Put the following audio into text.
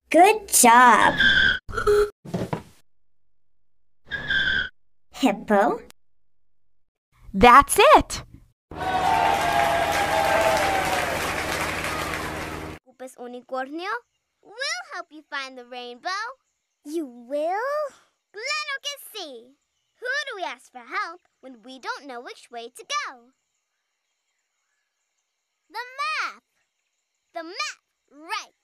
Good job. Hippo. That's it. Upes Unicornio, we'll help you find the rainbow. You will? Claro que sí. Who do we ask for help when we don't know which way to go? The map. The map, right.